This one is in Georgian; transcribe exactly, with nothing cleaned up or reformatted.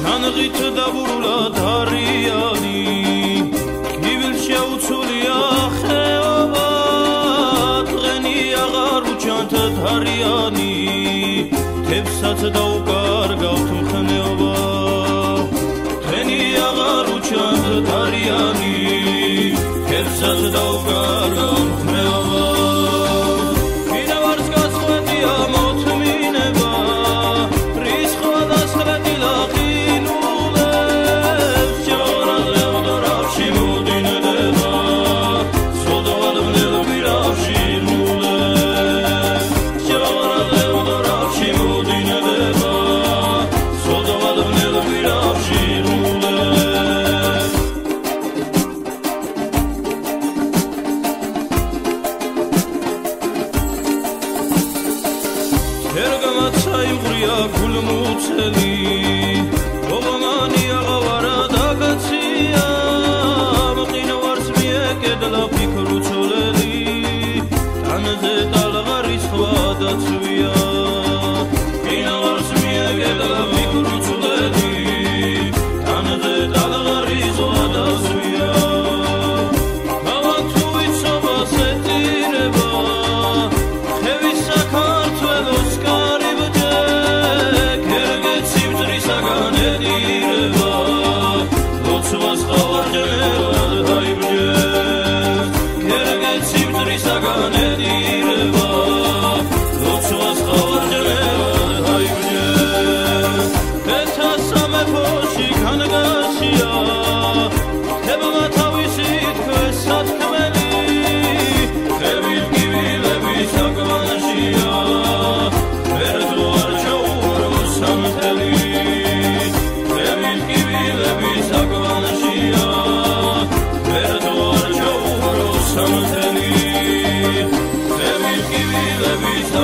ჩანღით დაბრუნდა დარიანი კიბილ შეუცულია ხეობა დღენი აღარ უჩანთ დარიანი თებსაც დაუკარგავთ მხნეობა დღენი აღარ უჩანთ დარიანი თებსაც დაუკარგავთ მხნეობა საიმღვრია გულმუცელი ობამანი აღავარა დაგაცია მყინვარს მიეკედლა ფიქრუცოლელი თანზე ტალღარის ხვა დაცვია მყინვარს მიეკედლა ფიქრუცოლელი თანზე ტალღარის ხვა დაცვია გავანთუ იცობა სეტირება ხევის საქართველოს Let me